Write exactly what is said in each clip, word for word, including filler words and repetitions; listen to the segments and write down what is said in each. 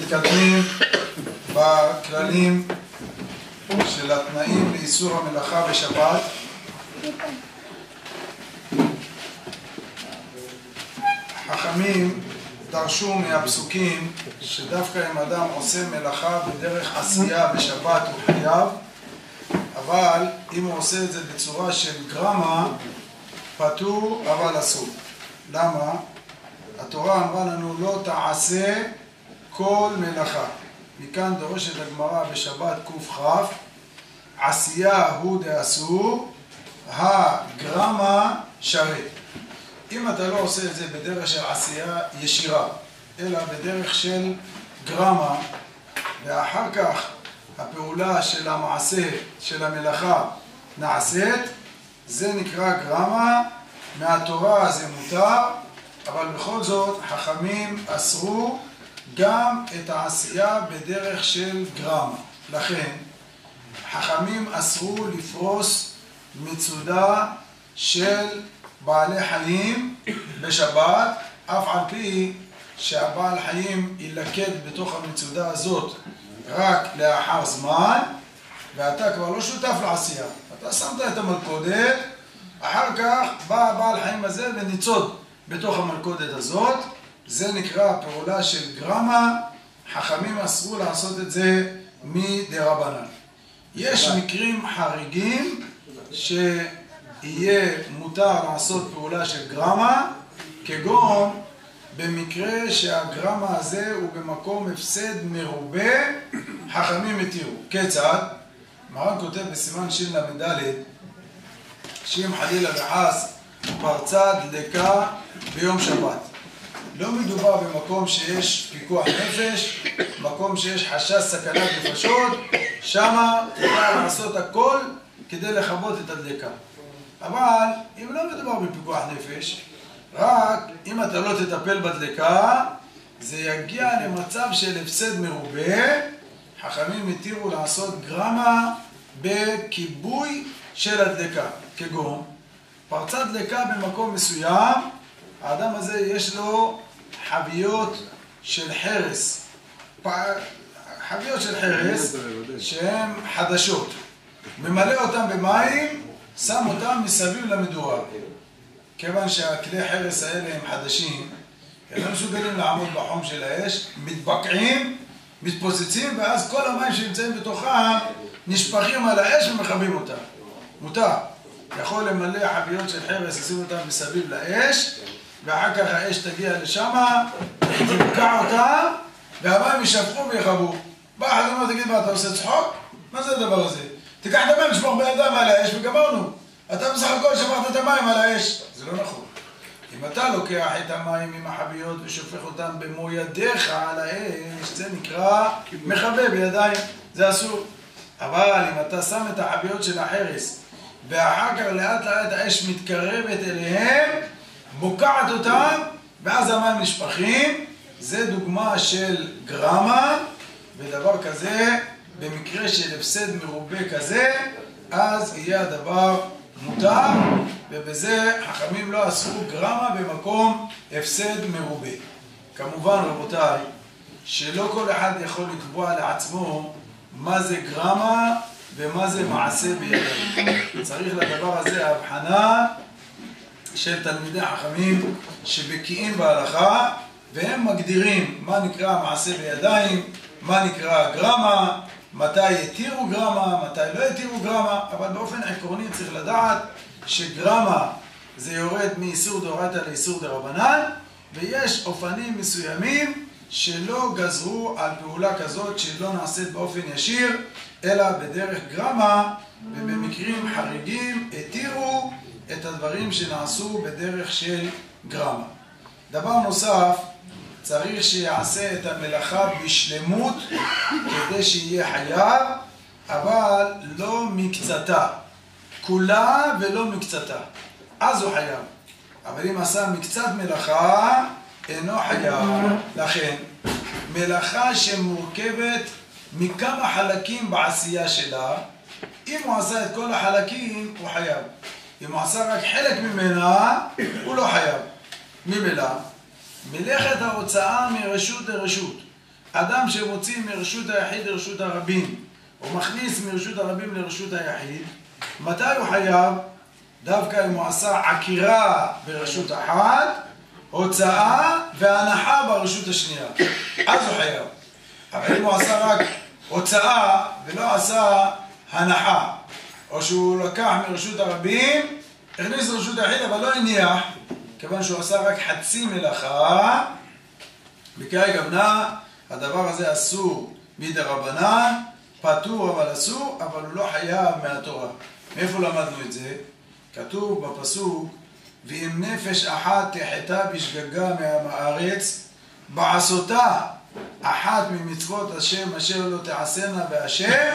מתקדמים בכללים של התנאים לאיסור המלאכה בשבת. חכמים דרשו מהפסוקים שדווקא אם אדם עושה מלאכה בדרך עשייה בשבת הוא חייב, אבל אם הוא עושה את זה בצורה של גרמה פטור אבל אסור. למה? התורה אמרה לנו לא תעשה כל מלאכה. מכאן דורשת הגמרא בשבת קכ"ח, עשייה הוא דאסור, הגרמה שרת. אם אתה לא עושה את זה בדרך של עשייה ישירה, אלא בדרך של גרמה, ואחר כך הפעולה של המעשה, של המלאכה נעשית, זה נקרא גרמה. מהתורה זה מותר, אבל בכל זאת חכמים אסרו גם את העשייה בדרך של גרמה. לכן חכמים אסרו לפרוס מצודה של בעלי חיים בשבת, אף על פי שהבעל חיים ילקט בתוך המצודה הזאת רק לאחר זמן, ואתה כבר לא שותף לעשייה. אתה שמת את המלכודת, אחר כך בא הבעל חיים הזה וניצוד בתוך המלכודת הזאת. זה נקרא פעולה של גרמה. חכמים אסרו לעשות את זה מדרבנן. יש מקרים חריגים שיהיה מותר לעשות פעולה של גרמה, כגון במקרה שהגרמה הזה הוא במקום הפסד מרובה, חכמים התירו. כיצד? מרן כותב בסימן שין למד' שאם חלילה וחס פרצה דלקה ביום שבת, לא מדובר במקום שיש פיקוח נפש, מקום שיש חשש סכנת נפשות, שמה תוכל לעשות הכל כדי לכבות את הדלקה. אבל אם לא מדובר בפיקוח נפש, רק אם אתה לא תטפל בדלקה, זה יגיע למצב של הפסד מרובה. חכמים התירו לעשות גרמה בכיבוי של הדלקה, כגון פרצה דלקה במקום מסוים, האדם הזה יש לו חביות של חרס, חביות של חרס שהן חדשות, ממלא אותם במים, שם אותם מסביב למדורה. כיוון שהכלי חרס האלה הם חדשים, הם לא מסוגלים לעמוד בחום של האש, מתבקעים, מתפוצצים, ואז כל המים שנמצאים בתוכם נשפכים על האש ומכבים אותם. מותר. יכול למלא חביות של חרס, לשים אותם מסביב לאש, ואחר כך האש תגיע לשם, תבקע אותה, והמים ישפכו ויחבו. בא אחד אומר, תגיד מה, אתה עושה צחוק? מה זה הדבר הזה? תיקח את המים, לשפוך בידם על האש וגמרנו. אתה בסך הכל שפכת את המים על האש. זה לא נכון. אם אתה לוקח את המים עם החביות ושופך אותם במו ידיך על האש, זה נקרא מכבה בידיים, זה אסור. אבל אם אתה שם את החביות של החרס, ואחר כך לאט לאט האש מתקרבת אליהם, בוקעת אותם, ואז המים נשפכים, זה דוגמה של גרמה, ודבר כזה, במקרה של הפסד מרובה כזה, אז יהיה הדבר מותר, ובזה חכמים לא אסרו גרמה במקום הפסד מרובה. כמובן רבותיי, שלא כל אחד יכול לקבוע לעצמו מה זה גרמה ומה זה מעשה בידיים. צריך לדבר הזה הבחנה של תלמידי חכמים שבקיאים בהלכה, והם מגדירים מה נקרא מעשה בידיים, מה נקרא גרמה, מתי יתירו גרמה, מתי לא יתירו גרמה, אבל באופן עקרוני צריך לדעת שגרמה זה יורד מאיסור דאורייתא לאיסור דרבנן, ויש אופנים מסוימים שלא גזרו על פעולה כזאת שלא נעשית באופן ישיר, אלא בדרך גרמה, ובמקרים חריגים התירו את הדברים שנעשו בדרך של גרמה. דבר נוסף, צריך שיעשה את המלאכה בשלמות כדי שיהיה חייב, אבל לא מקצתה. כולה ולא מקצתה. אז הוא חייב. אבל אם עשה מקצת מלאכה, אינו חייב. לכן, מלאכה שמורכבת מכמה חלקים בעשייה שלה, אם הוא עשה את כל החלקים, הוא חייב. אם הוא עשה רק חלק ממנה, הוא לא חייב. ממילא, מלאכת ההוצאה מרשות לרשות. אדם שמוציא מרשות היחיד לרשות הרבים, או מכניס מרשות הרבים לרשות היחיד, מתי הוא חייב? דווקא אם הוא עשה עקירה ברשות אחת, הוצאה והנחה ברשות השנייה. אז הוא חייב. אבל אם הוא עשה רק הוצאה ולא עשה הנחה, או שהוא לקח מרשות הרבים, הכניס לרשות היחיד אבל לא הניח, כיוון שהוא עשה רק חצי מלאכה, בקראי גמנה, הדבר הזה אסור מדרבנן, פטור אבל אסור, אבל הוא לא חייב מהתורה. מאיפה למדנו את זה? כתוב בפסוק, ואם נפש אחת תחתה בשגגה מהארץ, בעשותה אחת ממצוות השם אשר לא תעשנה בהשם,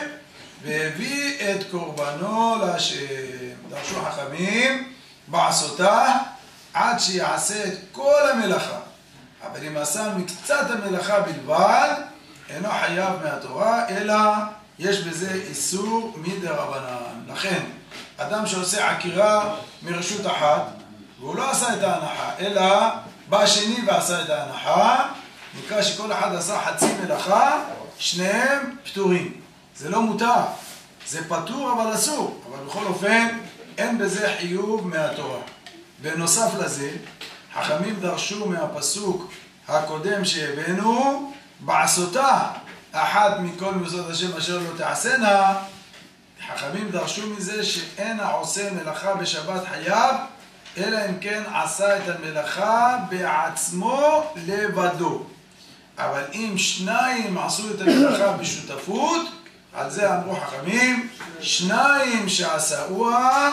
והביא את קורבנו להשם. דרשו חכמים, בעשותה עד שיעשה את כל המלאכה. אבל אם עשה מקצת המלאכה בלבד, אינו חייב מהתורה, אלא יש בזה איסור מדרבנן. לכן, אדם שעושה עקירה מרשות אחת, והוא לא עשה את ההנחה, אלא בא שני ועשה את ההנחה, נקרא שכל אחד עשה חצי מלאכה, שניהם פטורים. זה לא מותר, זה פטור אבל אסור, אבל בכל אופן אין בזה חיוב מהתורה. בנוסף לזה, חכמים דרשו מהפסוק הקודם שהבאנו, בעשותה אחת מכל מצוות השם אשר לא תעשנה, חכמים דרשו מזה שאין העושה מלאכה בשבת חייב, אלא אם כן עשה את המלאכה בעצמו לבדו. אבל אם שניים עשו את המלאכה בשותפות, על זה אמרו חכמים, שניים שעשאוה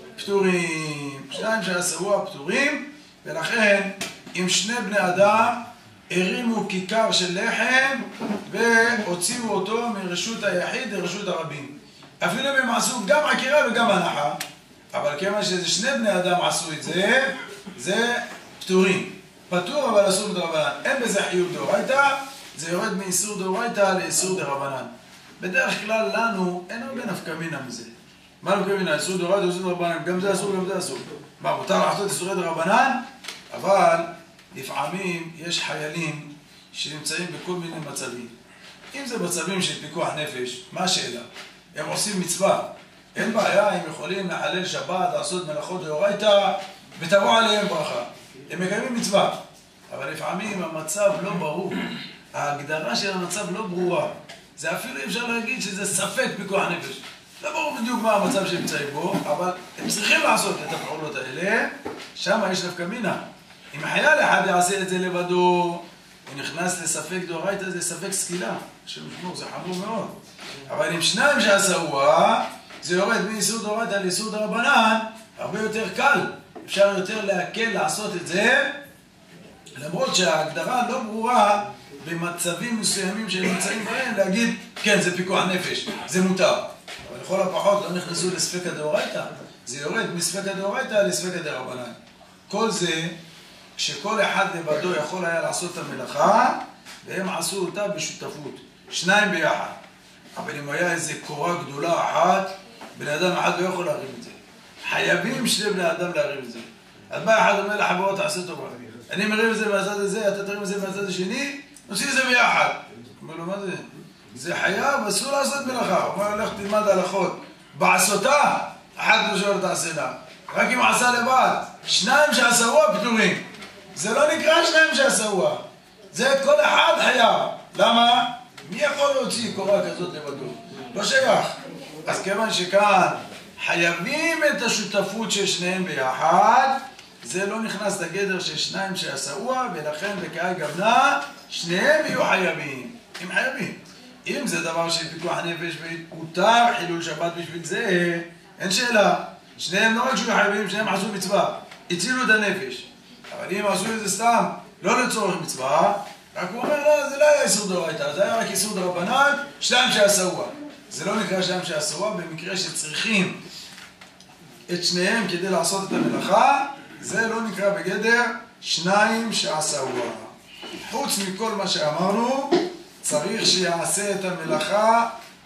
פטורים. שניים שעשאוה פטורים, ולכן אם שני בני אדם הרימו כיכר של לחם והוציאו אותו מרשות היחיד לרשות הרבים, אפילו אם הם עשו גם עקירה וגם הנחה, אבל כיוון שזה שני בני אדם עשו את זה, זה פטורים. פטור אבל אסור מדרבנן. אין בזה חיוב דאורייתא, זה יורד מאיסור דאורייתא לאיסור דרבנן. בדרך כלל לנו אין הרבה נפקא מינה מזה. מה נפקא מינה? איסור דאורייתא, איסור דרבנן, גם זה אסור, גם זה אסור. מה, מותר לעשות איסורי דרבנן? אבל לפעמים יש חיילים שנמצאים בכל מיני מצבים. אם זה מצבים של פיקוח נפש, מה השאלה? הם עושים מצווה. אין בעיה, הם יכולים לחלל שבת, לעשות מלאכות דאורייתא, ותבוא עליהם ברכה. הם מקיימים מצווה. אבל לפעמים המצב לא ברור. ההגדרה של המצב לא ברורה. זה אפילו אי אפשר להגיד שזה ספק פיקוח נפש. לא ברור בדיוק מה המצב שהם נמצאים בו, אבל הם צריכים לעשות את הפעולות האלה. שם יש נפקא מינה. אם חייל אחד יעשה את זה לבדו, הוא נכנס לספק דאורייתא, זה ספק סקילה. שמשמור, זה חמור מאוד. אבל אם שניים שעשאוה, זה יורד מאיסור דאורייתא לאיסור דרבנן, הרבה יותר קל. אפשר יותר להקל לעשות את זה, למרות שההגדרה לא ברורה במצבים מסוימים שנמצאים בהם, להגיד, כן, זה פיקוח נפש, זה מותר. אבל לכל הפחות לא נכנסו לספק הדאורייתא, זה יורד מספק הדאורייתא לספק הדרבנן. כל זה, שכל אחד לבדו יכול היה לעשות את המלאכה, והם עשו אותה בשותפות, שניים ביחד. אבל אם היה איזו קורה גדולה אחת, בן אדם אחד לא יכול להרים את זה. חייבים שני בני אדם להרים את זה. אז בא אחד אומר לחברות, תעשה טובה. אני מרים את זה מהצד הזה, אתה תרים את זה מהצד השני, נוציא את זה ביחד. אומר לו, מה זה? זה חייב, אסור לעשות מלאכה. הוא אומר, הולך תלמד הלכות. בעשותה, אחת לא שואל תעשה לה. רק אם עשה לבד, שניים שעשאוה פטורים. זה לא נקרא שניים שעשאוה. זה כל אחד חייב. למה? מי יכול להוציא קורה כזאת לבדו? לא שייך. אז כיוון שכאן חייבים את השותפות של שניהם ביחד, זה לא נכנס לגדר של שניים שעשאוה, ולכן בקראי גמנה, שניהם יהיו חייבים. הם חייבים. אם זה דבר של פיקוח נפש והותר חילול שבת בשביל זה, אין שאלה. שניהם לא רק שיהיו חייבים, שניהם עשו מצווה. הצילו את הנפש. אבל אם עשו את זה סתם, לא לצורך מצווה, רק הוא אומר, לא, זה לא היה איסור דאורייתא, זה היה רק איסור דרבנן, שניים שעשאוה. זה לא נקרא שניים שעשאוה, במקרה שצריכים את שניהם כדי לעשות את המלאכה, זה לא נקרא בגדר שניים שעשאוה. חוץ מכל מה שאמרנו, צריך שיעשה את המלאכה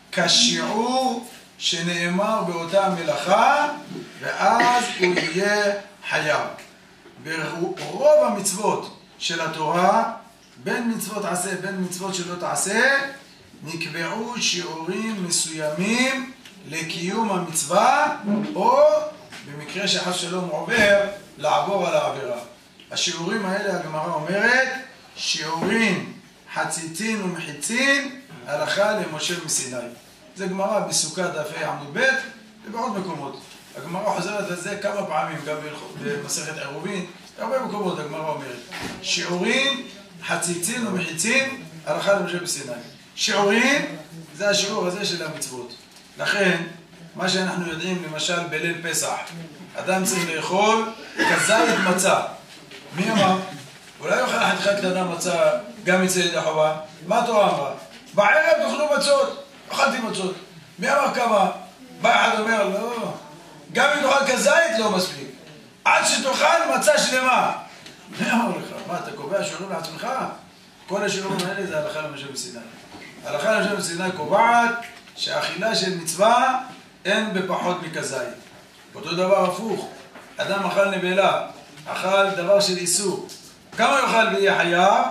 כשיעור שנאמר באותה מלאכה, ואז הוא יהיה חייב. ברוב המצוות של התורה בין מצוות עשה, בין מצוות שלא תעשה, נקבעו שיעורים מסוימים לקיום המצווה, או במקרה שחס שלום עובר, לעבור על העבירה. השיעורים האלה, הגמרא אומרת, שיעורים חציצין ומחיצין, הלכה למשה מסיני. זה גמרא בסוכת דף ה' עמוד ב' ובעוד מקומות. הגמרא חוזרת על זה כמה פעמים, גם במסכת עירובין, הרבה מקומות הגמרא אומרת. שיעורים, חציצין ומחיצין, הלכה למשה מסיני. שיעורים, זה השיעור הזה של המצוות. לכן, מה שאנחנו יודעים, למשל בליל פסח, אדם צריך לאכול כזית מצה. מי אמר? אולי יאכל חתיכה קטנה מצה גם יצא ידי חובה? מה התורה אמרה? בערב תאכלו מצות, אכלתי מצות. מי אמר כמה? בא אחד אומר, לא, גם אם תאכל כזית לא מספיק. עד שתאכל מצה שלמה. מי אמר לך? מה, אתה קובע שיעורים לעצמך? כל השיעורים האלה זה הלכה למשה מסיני. הלכה למשה מסיני קובעת שהאכילה של מצווה אין בפחות מכזית. אותו דבר הפוך, אדם אכל נבלה, אכל דבר של איסור. כמה יאכל ויהיה חייב?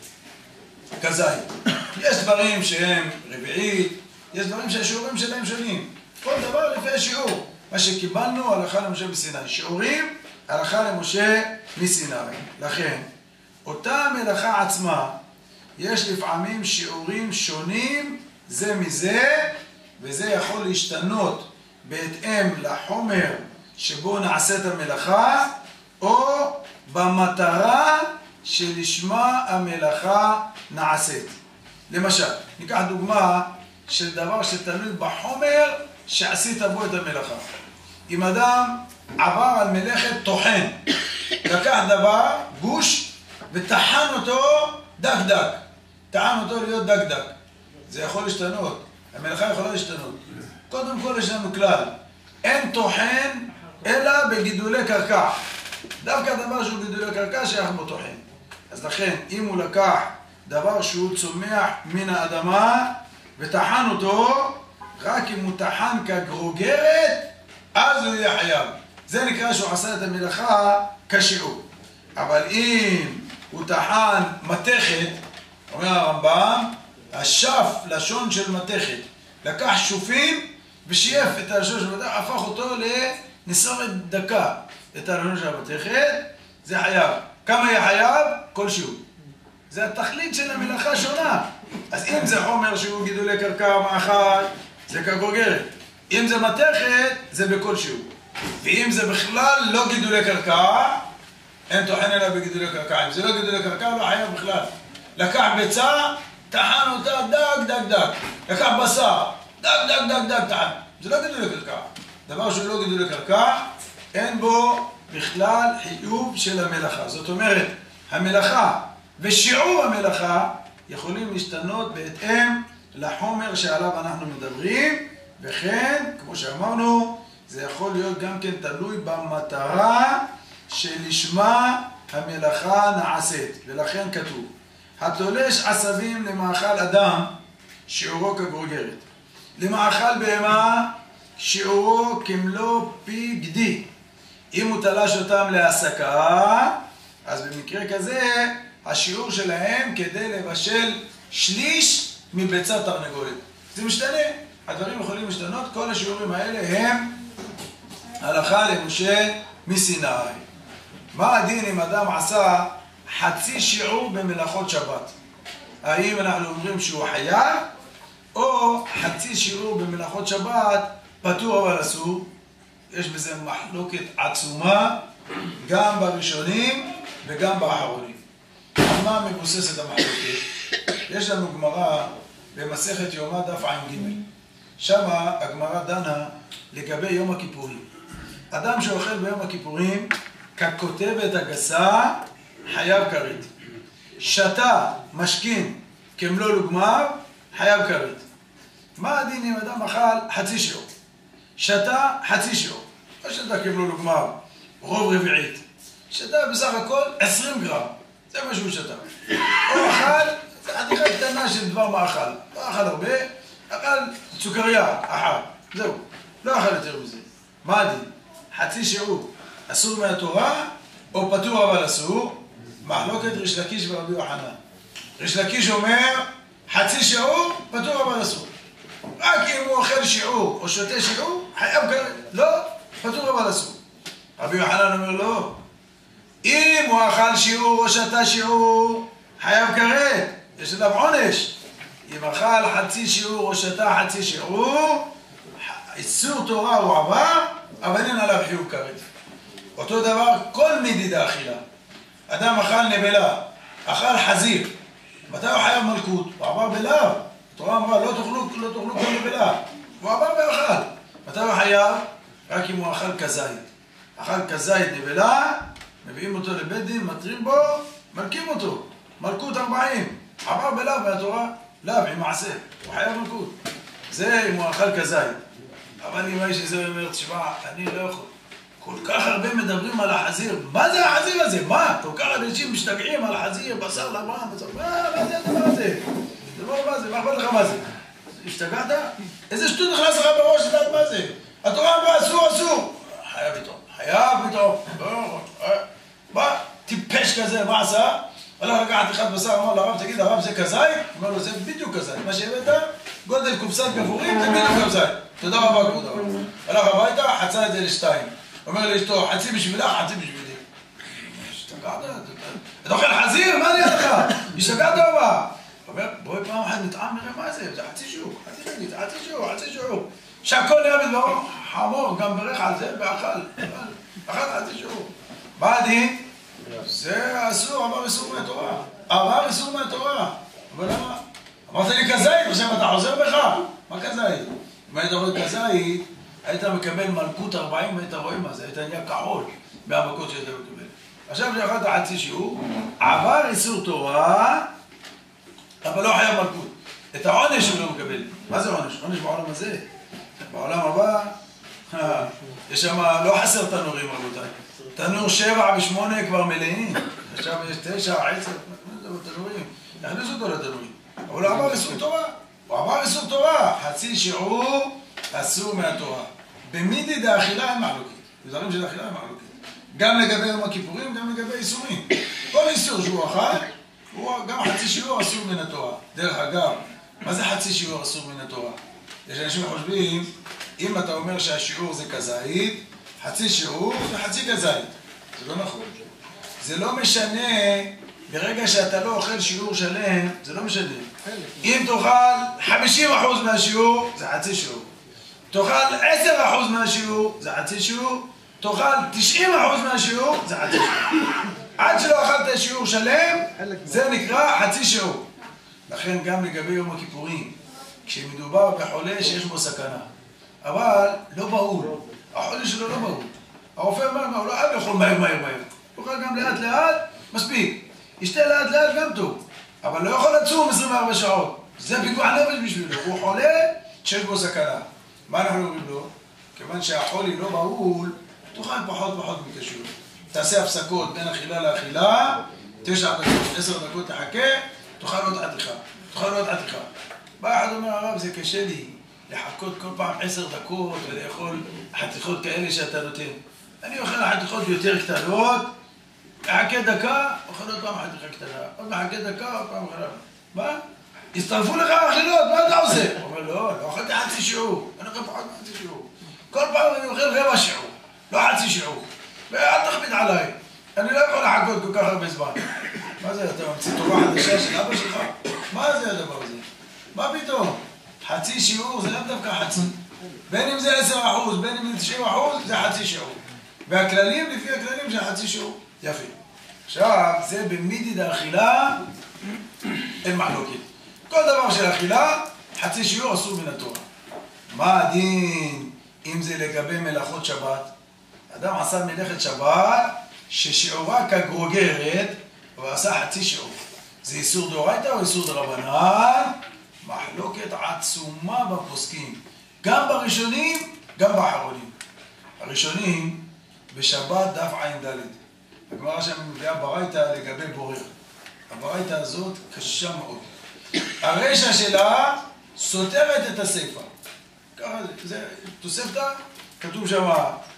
כזית. יש דברים שהם רביעית, יש דברים שהשיעורים שלהם שונים. כל דבר לפי השיעור. מה שקיבלנו, הלכה למשה מסיני. שיעורים, הלכה למשה מסיני. לכן, אותה מלאכה עצמה, יש לפעמים שיעורים שונים זה מזה, וזה יכול להשתנות בהתאם לחומר שבו נעשית המלאכה, או במטרה שלשמה המלאכה נעשית. למשל, ניקח דוגמה של דבר שתלוי בחומר שעשית בו את המלאכה. אם אדם עבר על מלאכת טוחן, לקח דבר, גוש, וטחן אותו דק דק. טען אותו להיות דק דק. זה יכול להשתנות. המלאכה יכולה להשתנות. קודם כל יש לנו כלל. אין טוחן אלא בגידולי קרקע. דווקא הדבר שהוא גידולי קרקע שייך בו טוחן. אז לכן, אם הוא לקח דבר שהוא צומח מן האדמה וטחן אותו, רק אם הוא טחן כגרוגרת, אז הוא יהיה חייב. זה נקרא שהוא עשה את המלאכה כשיעור. אבל אם הוא טחן מתכת, אומר הרמב"ם, השף לשון של מתכת, לקח שופים ושייף את הלשון של מתכת, הפך אותו לנסורת דקה את הלשון של המתכת, זה חייב. כמה יהיה חייב? כל שיעור. זה התכלית של המלאכה שונה. אז אם זה חומר שהוא גידולי קרקע מאכל, זה כגרוגרת. אם זה מתכת, זה בכל שיעור. ואם זה בכלל לא גידולי קרקע, אין טוחן אלא בגידולי קרקע. אם זה לא גידולי קרקע, לא חייב בכלל. לקח ביצה, טחן אותה דק דק דק. לקח בשר, דק דק דק דק טחן. זה לא גידולי קרקע. דבר שהוא לא גידולי קרקע, אין בו בכלל חיוב של המלאכה. זאת אומרת, המלאכה ושיעור המלאכה יכולים להשתנות בהתאם לחומר שעליו אנחנו מדברים, וכן, כמו שאמרנו, זה יכול להיות גם כן תלוי במטרה שלשמה המלאכה נעשית. ולכן כתוב, התולש עשבים למאכל אדם, שיעורו כגרוגרת. למאכל בהמה, שיעורו כמלוא פי גדי. אם הוא תלש אותם להסקה, אז במקרה כזה, השיעור שלהם כדי לבשל שליש מביצת תרנגולת. זה משתנה. הדברים יכולים להשתנות. כל השיעורים האלה הם הלכה למשה מסיני. מה הדין אם אדם עשה חצי שיעור במלאכות שבת? האם אנחנו אומרים שהוא חייב, או חצי שיעור במלאכות שבת פטור אבל אסור? יש בזה מחלוקת עצומה, גם בראשונים וגם באחרונים. על מה מבוססת המחלוקת? יש לנו גמרא במסכת יומא דף ע"ג. שמה הגמרא דנה לגבי יום הכיפורים. אדם שאוכל ביום הכיפורים, ככותבת הגסה, חייב כרת. שתה משכין כמלוא לוגמר, חייב כרת. מה הדין אם אדם אכל חצי שיעור? שתה חצי שיעור. לא שתה כמלוא לוגמר, רוב רביעית. שתה בסך הכל עשרים גרם. זה מה שהוא שתה. או אכל, זה חתיכה קטנה של דבר מאכל. לא אכל הרבה, אכל סוכריה, אחת. זהו. לא אכל יותר מזה. מה הדין? חצי שיעור. אסור מהתורה, או פטור אבל אסור. מחלוקת ריש לקיש ורבי יוחנן. ריש לקיש אומר, חצי שיעור, פטור אבל אסור. רק אם הוא אוכל שיעור או שותה שיעור, חייב כרת. לא, פטור אבל אסור. רבי יוחנן אומר לא. אם הוא אכל שיעור או שתה שיעור, חייב כרת. יש עליו עונש. אם אכל חצי שיעור או שתה חצי שיעור, איסור תורה הוא עבר, אבל אין עליו חיוב כרת. אותו דבר כל מדידה אכילה. אדם אכל נבלה, אכל חזיר, מתי הוא חייב מלכות? הוא עבר בלאו. התורה אמרה לא תאכלו, לא תאכלו כל נבלה. הוא עבר ואכל. מתי הוא חייב? רק אם הוא אכל כזית. אכל כזית נבלה, מביאים אותו לבית דין, מטרים בו, מלכים אותו. מלכות ארבעים. עבר בלאו מהתורה, לאו עם מעשה. הוא חייב מלכות. זה אם הוא אכל כזית. אבל אם האיש הזה אומר, תשמע, אני לא יכול. כל כך הרבה מדברים על החזיר. מה זה החזיר הזה? מה? כל כך אנשים משתגעים על החזיר, בשר לבן, בשר... מה? מה זה הדבר הזה? דבר מה זה? מה אכפת לך מה זה? השתגעת? איזה שטות נכנס לך בראש לדעת מה זה? התורה אמרה אסור, אסור. חייב פתאום. חייב פתאום. מה? טיפש כזה, מה עשה? הלך לקחת אחד בשר, אמר לרב, תגיד, הרב זה כזית? אמר לו, זה בדיוק כזית. מה שהבאת, גודל קופסת גפורים, זה בדיוק כזית. תודה רבה, כבוד הרב. הלך הביתה, חצה את זה לשתיים. אומר לאשתו, חצי בשבילך, חצי בשבילי. השתגעת? אתה אוכל חזיר? מה נהיה לך? השתגעת או מה? אומר, בואי פעם אחת נטעם, נראה מה זה? זה חצי שיעור, חצי נגיד, חצי שיעור, חצי שיעור. שהכל נהיה בדברו, חמור, גם ברך על זה, ואכל. אכל חצי שיעור. מה הדין? זה אסור, אמר איסור מהתורה. אמר איסור מהתורה. אבל למה? אמרת לי כזית, עכשיו אתה חוזר בך. מה כזית? אם היית רואה כזית, היית מקבל מלכות ארבעים והיית רואה מה זה, היית נהיה כחול מהמכות שהיית מקבל. עכשיו שאכלת חצי שיעור, עבר איסור תורה, אבל לא חייב מלכות. את העונש הוא לא מקבל. מה זה עונש? עונש בעולם הזה. בעולם הבא, יש שם, לא חסר תנורים רבותיי. תנור שבע ושמונה כבר מלאים. עכשיו יש תשע, עשר, תנורים. נכניס אותו לתנורים. אבל הוא עבר איסור תורה. הוא עבר איסור תורה. חצי שיעור אסור מהתורה. במידי דאכילה אין מחלוקת. בדברים של אכילה אין מחלוקת. גם לגבי יום הכיפורים, גם לגבי איסורים. כל איסור שהוא אכל, הוא גם חצי שיעור אסור מן התורה. דרך אגב, מה זה חצי שיעור אסור מן התורה? יש אנשים חושבים, אם אתה אומר שהשיעור זה כזית, חצי שיעור זה חצי כזית. זה לא נכון. זה לא משנה, ברגע שאתה לא אוכל שיעור שלם, זה לא משנה. אם תאכל חמישים אחוז מהשיעור, זה חצי שיעור. תאכל עשרה אחוז מהשיעור, זה חצי שיעור. תאכל תשעים אחוז מהשיעור, זה חצי שיעור. עד שלא אכלת שיעור שלם, זה נקרא חצי שיעור. לכן גם לגבי יום הכיפורים, כשמדובר בחולה שיש בו סכנה, אבל לא בהול, החולה שלו לא בהול. הרופא אומר, הוא לא אוהב לאכול מהר מהר מהר. הוא אוכל גם לאט לאט, מספיק. ישתה לאט לאט גם טוב, אבל לא יכול לצום עשרים וארבע שעות. זה פיגוע נפש בשבילו, הוא חולה שיש בו סכנה. מה אנחנו אומרים לו? כיוון שהחולי לא בהול, תאכל פחות ופחות מקשור. תעשה הפסקות בין אכילה לאכילה, תשע דקות, עשר דקות תחכה, תאכל עוד עתיכה, תאכל עוד עתיכה. בא אחד אומר, הרב, זה קשה לי לחכות כל פעם עשר דקות ולאכול חתיכות כאלה שאתה נותן. אני אוכל חתיכות יותר קטנות, מחכה דקה, אוכל עוד פעם חתיכה קטנה, עוד מחכה דקה, עוד פעם אוכל. מה? הצטרפו לך אכילות, מה אתה עושה? הוא אומר, לא, לא אוכלתי חצי שיעור, אני אוכל פחות מחצי שיעור. כל פעם אני אוכל רבע שיעור, לא חצי שיעור. ואל תכביד עליי, אני לא יכול לחכות כל כך הרבה זמן. מה זה, אתה ממציא תורה חדשה של אבא שלך? מה זה הדבר הזה? מה פתאום? חצי שיעור זה לא דווקא חצי. בין אם זה עשר אחוז, בין אם זה תשעים אחוז, זה חצי שיעור. והכללים לפי הכללים של חצי שיעור. יפה. עכשיו, זה במידי דאכילה, אין מחלוקת. כל דבר של אכילה, חצי שיעור אסור מן התורה. מה הדין אם זה לגבי מלאכות שבת? אדם עשה מלאכת שבת ששיעורה כגרוגרת ועשה חצי שיעור. זה איסור דאורייתא או איסור דרבנן? מחלוקת עצומה בפוסקים. גם בראשונים, גם באחרונים. הראשונים, בשבת דף ע"ד. הגמרא שם מביאה ברייתא לגבי בורר. הברייתא הזאת קשה מאוד. הרשע שלה סותרת את הסיפא. ככה זה, זה תוספתא, כתוב שם,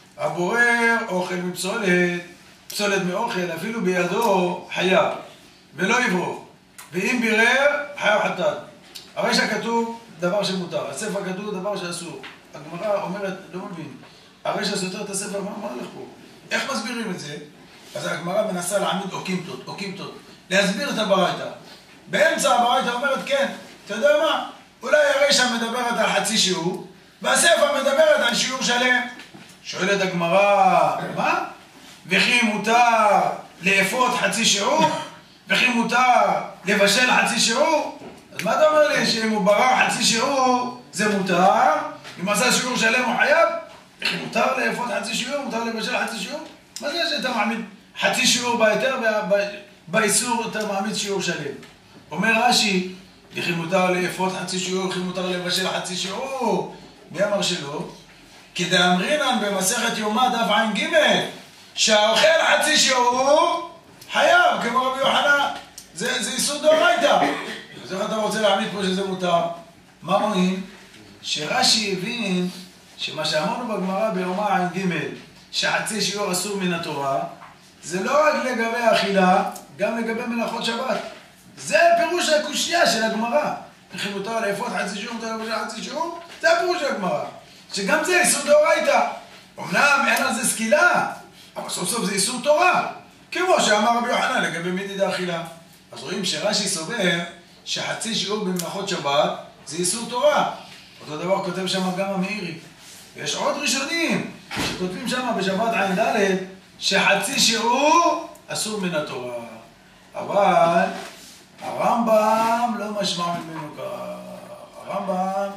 הבורר אוכל מפסולת, פסולת מאוכל, אפילו בידו חייב, ולא יברור. ואם בירר, חייב חטאת. הרי שכתוב דבר שמותר, הספר כתוב דבר שאסור. הגמרא אומרת, לא מבין, הרי שסותר את הספר, מה אמר לך פה? איך מסבירים את זה? אז הגמרא מנסה להעמיד אוקימתות, אוקימתות, להסביר את הברייתא. באמצע הברייתא אומרת, כן, אתה יודע מה? אולי הרישא מדברת על חצי שיעור, והספר מדברת על שיעור שלם. שואלת הגמרא, מה? וכי מותר לאפות חצי שיעור? וכי מותר לבשל חצי שיעור? אז מה אתה אומר לי? שאם הוא ברר חצי שיעור זה מותר, אם עשה שיעור שלם הוא חייב? וכי מותר לאפות חצי שיעור? מותר לבשל חצי שיעור? מה זה שאתה מעמיד חצי שיעור בהיתר ובאיסור אתה מעמיד שיעור שלם? אומר רש"י, וכי מותר לאפות חצי שיעור, וכי מותר לבשל חצי שיעור? מי אמר שלא? כדאמרינן במסכת יומא דף ע"ג, שהאוכל חצי שיעור חייב, כמו רבי יוחנן, זה, זה איסור דאורייתא. אז איך אתה רוצה להעמיד פה שזה מותר? מה רואים? שרש"י הבין שמה שאמרנו בגמרא ביומא ע"ג, שחצי שיעור אסור מן התורה, זה לא רק לגבי האכילה, גם לגבי מלאכות שבת. זה פירוש הקושיה של הגמרא. וכי מותר לאפות חצי שיעור, מותר לבשל חצי שיעור? זה הפירוש של הגמרא. שגם זה איסור דאורייתא. אמנם אין על זה סקילה, אבל סוף סוף זה איסור תורה. כמו שאמר רבי יוחנן לגבי מידי דאכילה. אז רואים שרש"י סובר שחצי שיעור במלאכות שבת זה איסור תורה. אותו דבר כותב שם גם המאירי. ויש עוד ראשונים שכותבים שם בשבת ע"ד שחצי שיעור אסור מן התורה. אבל הרמב"ם לא משמע ממנו כך. הרמב"ם,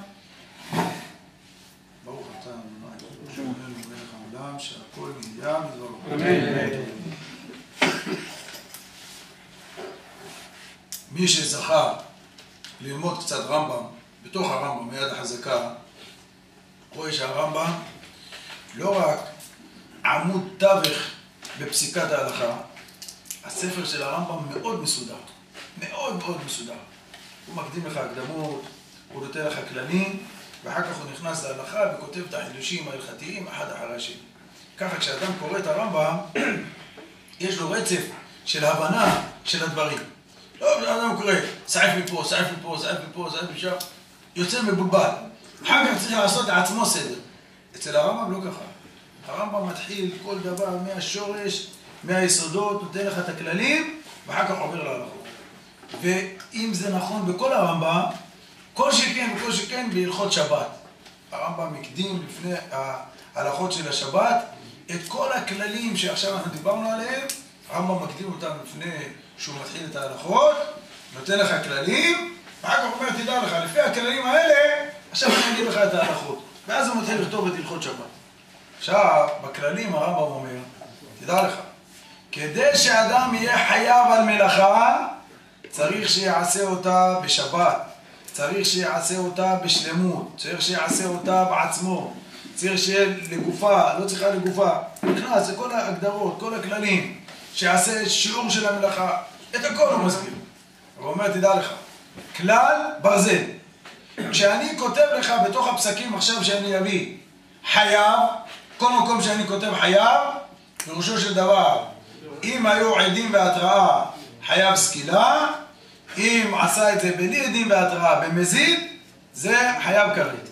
ברוך אתה ה' אלוהינו מלך העולם שהכל נהיה מדברו. אמן. מי שזכה ללמוד קצת רמב"ם, בתוך הרמב"ם, מיד החזקה, רואה שהרמב"ם לא רק עמוד תווך בפסיקת ההלכה, הספר של הרמב"ם מאוד מסודר, מאוד מאוד מסודר. הוא מקדים לך הקדמות, הוא נותן לך כללים, ואחר כך הוא נכנס להלכה וכותב את החידושים ההלכתיים אחד אחרי השני. ככה כשאדם קורא את הרמב"ם, יש לו רצף של הבנה של הדברים. לא, אדם קורא, סעיף מפה, סעיף מפה, סעיף מפה, סעיף משם, יוצא מבולבל. אחר כך צריך לעשות לעצמו סדר. אצל הרמב"ם לא ככה. הרמב"ם מתחיל כל דבר מהשורש, מהיסודות, נותן לך את הכללים, ואחר כך עובר להלכות. ואם זה נכון בכל הרמב"ם, כל שכן וכל שכן בהלכות שבת. הרמב"ם מקדים לפני ההלכות של השבת, את כל הכללים שעכשיו אנחנו דיברנו עליהם, הרמב"ם מקדים אותם לפני שהוא מתחיל את ההלכות, נותן לך כללים, ואחר כך אומר, תדע לך, לפי הכללים האלה, עכשיו אני אגיד לך את ההלכות. ואז הוא מתחיל לכתוב את הלכות שבת. עכשיו, בכללים הרמב"ם אומר, תדע לך, כדי שאדם יהיה חייב על מלאכה, צריך שיעשה אותה בשבת, צריך שיעשה אותה בשלמות, צריך שיעשה אותה בעצמו, צריך שיהיה לגופה, לא צריכה לגופה, נכנס, זה כל ההגדרות, כל הכללים, שיעשה שיעור של המלאכה, את הכל הוא מסביר. הוא אומר, תדע לך, כלל ברזל, כשאני כותב לך בתוך הפסקים עכשיו שאני אביא חייב, כל מקום שאני כותב חייב, פירושו של דבר, אם היו עדים והתראה, חייב סקילה, אם עשה את זה בלי עדים והתראה במזיד, זה חייב כרת.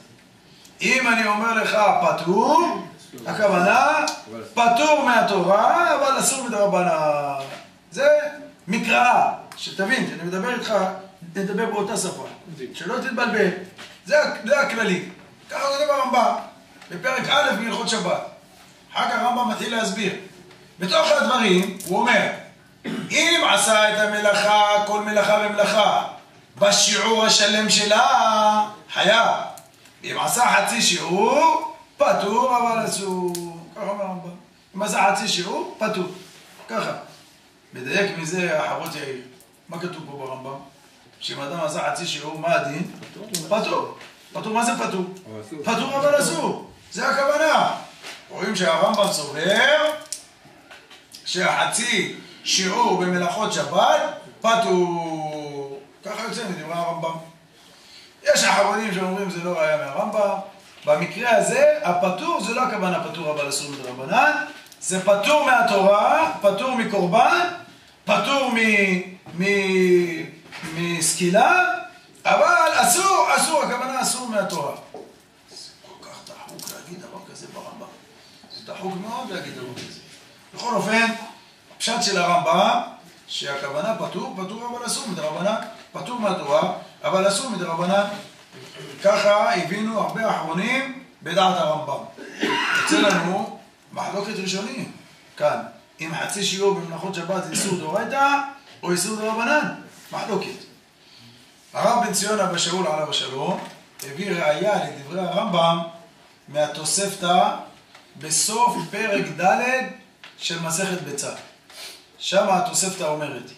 אם אני אומר לך פטור, הכוונה פטור מהתורה, אבל אסור מדרבנן. זה מקראה, שתבין, כשאני מדבר איתך, נדבר באותה שפה, שלא תתבלבל. זה, זה הכללי. ככה כותב הרמב"ם, בפרק א' בהלכות שבת. אחר כך הרמב"ם מתחיל להסביר. בתוך הדברים הוא אומר, אם עשה את המלאכה, כל מלאכה ומלאכה, בשיעור השלם שלה, חייב. אם עשה חצי שיעור, פטור, אבל אסור. ככה אומר הרמב"ם. אם עשה חצי שיעור, פטור. ככה. מדייק מזה החרות יאיר. מה כתוב פה ברמב"ם? שאם אדם עשה חצי שיעור, מה הדין? פטור. פטור, מה זה פטור? פטור אבל אסור. זה הכוונה. רואים שהרמב"ם סובר שהחצי שיעור במלאכות שבת, פטור. ככה יוצא מדברי הרמב"ם. יש אחרונים שאומרים זה לא ראיה מהרמב"ם. במקרה הזה, הפטור זה לא הכוונה פטור אבל אסור מדרבנן, זה פטור מהתורה, פטור מקורבן, פטור מסקילה, אבל אסור, אסור, הכוונה אסור מהתורה. זה כל כך דחוק להגיד דבר כזה ברמב"ם. זה דחוק מאוד להגיד דבר כזה. בכל אופן, הפשט של הרמב"ם, שהכוונה פטור, פטור אבל אסור מדרבנן, פטור מהתורה, אבל אסור מדרבנן. ככה הבינו הרבה אחרונים בדעת הרמב"ם. יוצא לנו מחלוקת ראשונים, כאן, אם חצי שיעור במלאכות שבת זה איסור דאורייתא או איסור דרבנן, מחלוקת. הרב בן ציון אבא שאול עליו השלום הביא ראיה לדברי הרמב"ם מהתוספתא בסוף פרק ד' של מסכת ביצה. שם התוספתא אומרת,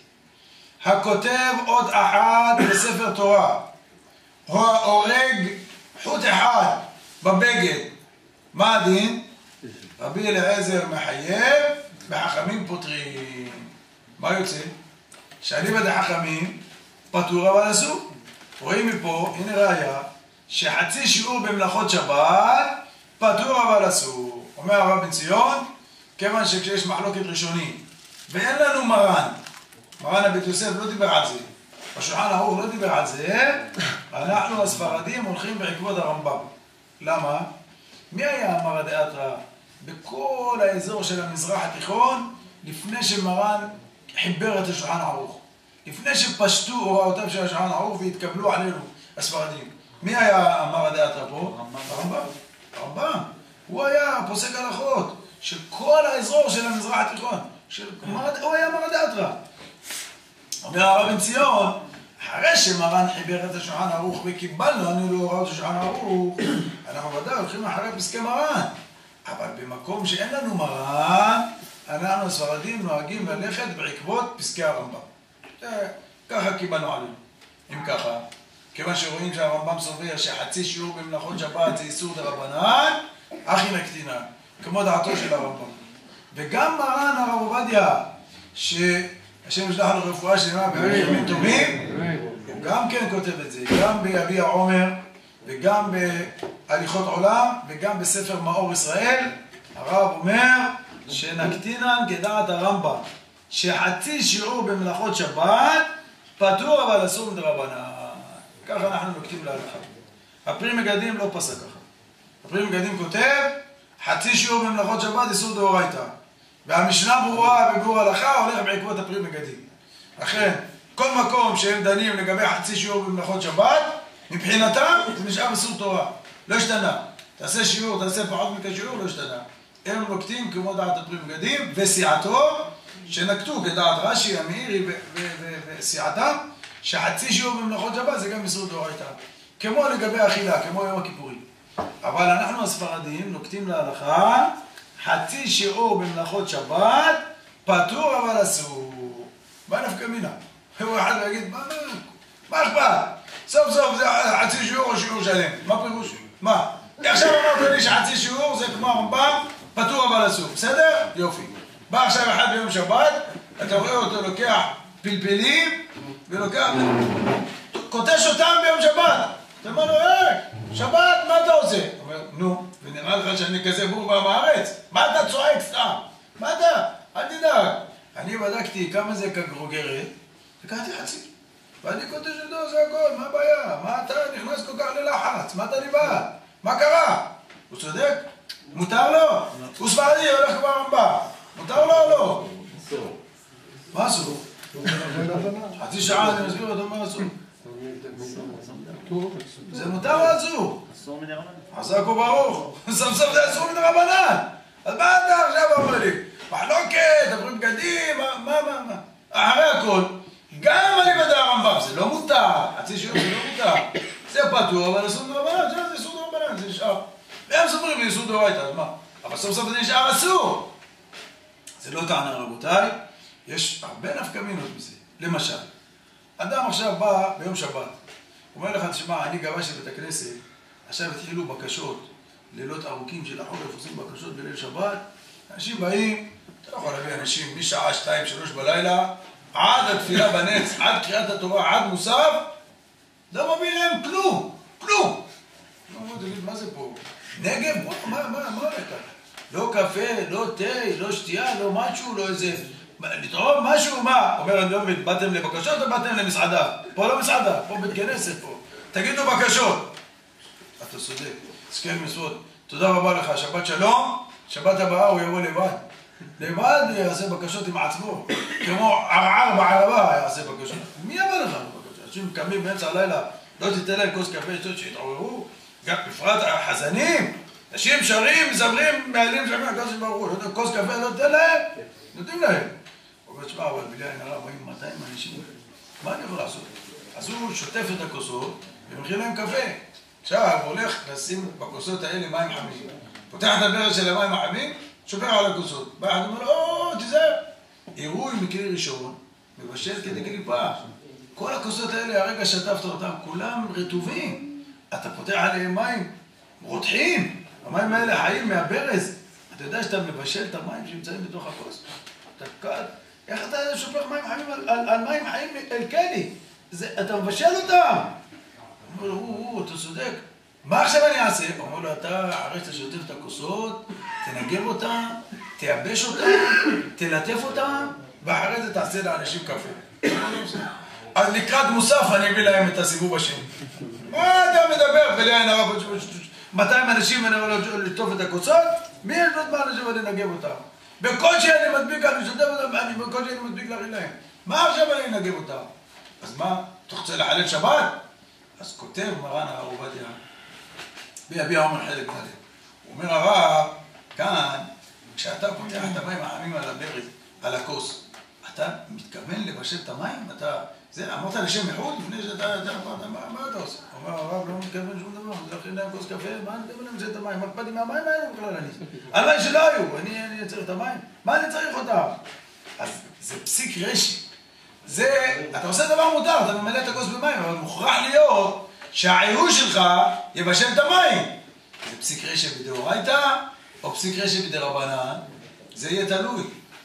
הכותב אות אחת בספר תורה, הוא ההורג חוט אחד בבגד, מה הדין? רבי אליעזר מחייב וחכמים פותרים. מה יוצא? שאליבא דחכמים פטור אבל אסור. רואים מפה, הנה ראיה, שחצי שיעור במלאכות שבת פטור אבל אסור. אומר הרב בן ציון, כיוון שכשיש מחלוקת ראשונית ואין לנו מרן, מרן הבית יוסף לא דיבר על זה, השולחן ערוך לא דיבר על זה, אנחנו הספרדים הולכים בעקבות הרמב"ם. למה? מי היה אמר דאתרא בכל האזור של המזרח התיכון לפני שמרן חיבר את השולחן ערוך? לפני שפשטו הוראותיו של השולחן ערוך והתקבלו עלינו הספרדים. מי היה אמר דאתרא פה? הרמב"ם. הרמב"ם. הוא היה פוסק הלכות של כל האזור של המזרח התיכון. הוא היה אמר דאתרא. אומר הרב בן ציון, אחרי שמרן חיבר את השולחן ערוך וקיבלנו אני להוראות השולחן ערוך, אנחנו ודאי הולכים אחרי פסקי מרן. אבל במקום שאין לנו מרן, אנחנו הספרדים נוהגים ללכת בעקבות פסקי הרמב"ם. ככה קיבלנו עלינו. אם ככה, כיוון שרואים שהרמב"ם סובר שחצי שיעור במלאכות שבת זה איסור דרבנן, אחי נקטינה, כמו דעתו של הרמב"ם. וגם מרן הרב עובדיה, שהשם ישלח לו רפואה שלמה בימים טובים, הוא גם כן כותב את זה, גם ביביע עומר, וגם בהליכות עולם, וגם בספר מאור ישראל, הרב אומר שנקטינן כדעת הרמב"ם, שחצי שיעור במלאכות שבת, פטור אבל אסור מדרבנן. ככה אנחנו נוקטים להלכה. הפרי מגדים לא פסק ככה. הפרי מגדים כותב, חצי שיעור במלאכות שבת איסור דאורייתא. והמשנה ברורה בביאור הלכה הולך בעקבות הפרי מגדים. לכן, כל מקום שהם דנים לגבי חצי שיעור במלאכות שבת, מבחינתם זה נשאר איסור תורה. לא השתנה. תעשה שיעור, תעשה פחות מכשיעור, לא השתנה. הם נוקטים כמו דעת הפרי מגדים וסיעתו, שנקטו כדעת רש"י, המאירי וסיעתם, שחצי שיעור במלאכות שבת זה גם איסור דאורייתא. כמו לגבי אכילה, כמו יום הכיפורים. אבל אנחנו הספרדים נוקטים להלכה, חצי שיעור במלאכות שבת, פטור אבל אסור. מה נפקא מינה? הוא אחד ויגיד, מה, מה אכפת? סוף סוף זה חצי שיעור או שיעור שלם. מה פירוש? מה? עכשיו אמרת לי שחצי שיעור זה כמו הרמב"ם, פטור אבל אסור. בסדר? יופי. בא עכשיו אחד ביום שבת, אתה רואה אותו לוקח פלפלים, ולוקח, קוטש אותם ביום שבת. אתה אומר לו, היי, שבת, מה אתה עושה? הוא אומר, נו, ונראה לך שאני כזה בור בארץ? מה אתה צועק סתם? מה אתה? אל תדאג. אני בדקתי כמה זה כגרוגרת, לקחתי חצי. ואני קוטש אותו, זה הכל, מה הבעיה? מה אתה נכנס כל כך ללחץ? מה אתה לבד? מה קרה? הוא צודק? מותר לו? הוא ספרדי, הולך כבר רמב"ם. מותר לו או לא? מה אסור? חצי שעה אני מסביר אותו מה אסור. זה מותר או אסור? אסור מדרבנן. חזק וברוך. סוף סוף זה אסור מדרבנן. אז מה אתה עכשיו אומר לי? מחלוקת, דברים בגדים, מה, מה, מה? אחרי הכל, גם אני בדע הרמב"ם, זה לא מותר. חצי שיעור זה לא מותר. זה פטור, אבל אסור מדרבנן, זה אסור מדרבנן, זה נשאר. והם סופרים לי אסור דאורייתא, אז מה? אבל סוף סוף זה נשאר אסור. זה לא טענה רבותיי, יש הרבה נפקא מינות בזה. למשל, אדם עכשיו בא ביום שבת, הוא אומר לך, תשמע, אני גבש בבית הכנסת, עכשיו התחילו בקשות, לילות ארוכים של החורף, עושים בקשות בליל שבת, אנשים באים, אתה לא יכול להביא אנשים משעה שתיים, שלוש בלילה, עד התפילה בנץ, עד קריאת התורה, עד מוסף, לא מביא להם כלום, כלום. לא, תגיד, מה זה פה? נגב? מה, מה, מה הולך כאן? לא קפה, לא תה, לא שתייה, לא משהו, לא איזה לתרום משהו, מה? אומר דוד, באתם לבקשות או באתם למסעדה? פה לא מסעדה, פה בית כנסת פה. תגידו בקשות. אתה צודק, הסכם מסעוד. תודה רבה לך, שבת שלום, שבת הבאה הוא יבוא לבד. לבד יעשה בקשות עם עצמו. כמו ערער בערבה יעשה בקשות. מי יבוא לך בבקשות? אנשים קמים באמצע הלילה, לא תיתן להם כוס קפה שיתעוררו. גם בפרט החזנים, אנשים שרים, מזמרים, מעלים שרים, הקדוש ברוך הוא. כוס קפה לא תיתן להם? נותנים להם. הוא אומר, תשמע, אבל בלי עין הרע, באים מאתיים אנשים. מה אני יכול לעשות? אז הוא שוטף את הכוסות ומכין להם קפה. עכשיו הוא הולך לשים בכוסות האלה מים חמים. פותח את הברז של המים החמים, שופך על הכוסות. בא אחד אומר לו, או, תיזהר. עירוי מכלי ראשון, מבשל כדי קליפה. כל הכוסות האלה, הרגע שטפת אותם, כולם רטובים. אתה פותח עליהם מים, רותחים. המים האלה חיים מהברז. אתה יודע שאתה מבשל את המים שנמצאים בתוך הכוס? אתה, איך אתה שופך מים חמים על, על, על מים חיים אל כלי? אתה מבשל אותם. הוא אומר לו, הוא, הוא, אתה צודק. מה עכשיו אני אעשה? הוא אומר לו, אתה, אחרי שאתה שוטף את הכוסות, תנגב אותם, תייבש אותם, תלטף אותם, ואחרי זה תעשה לאנשים קפה. אז לקראת מוסף אני אביא להם את הסיבוב השני. מה אתה מדבר? בלי עין הרע, מאתיים אנשים אני אומר לו לטוף את הכוסות, מי יש עוד באנשים ואני אנגב אותם? בקושי אני מדביק, אני שוטף אותם, אני בקושי אני מדביק להכין להם. מה עכשיו אני אנגב אותם? אז מה? אתה רוצה לחלל שבת? אז כותב מרן הרב עובדיה, ביביע אומר חלק מלא. הוא אומר הרב, כאן, כשאתה פותח את המים החמים על הברז, על הכוס, אתה מתכוון לבשל את המים? אתה, זה, אמרת לשם איחוד לפני שאתה, אתה, מה, מה אתה עושה? הוא אומר הרב, לא מתכוון שום דבר, זה להכין להם כוס קפה, מה אני מתכוון לבשל את המים? מה אכפת לי מהמים האלה בכלל אני? המים שלא היו, אני, אני צריך את המים? מה אני צריך אותם? אז זה פסיק רשי. זה, אתה עושה דבר מותר, אתה ממלא את הכוס במים, אבל מוכרח להיות שהעירוי שלך יבשל את המים. זה פסיק רשע בדאורייתא, או פסיק רשע בדרבנן, זה יהיה תלוי.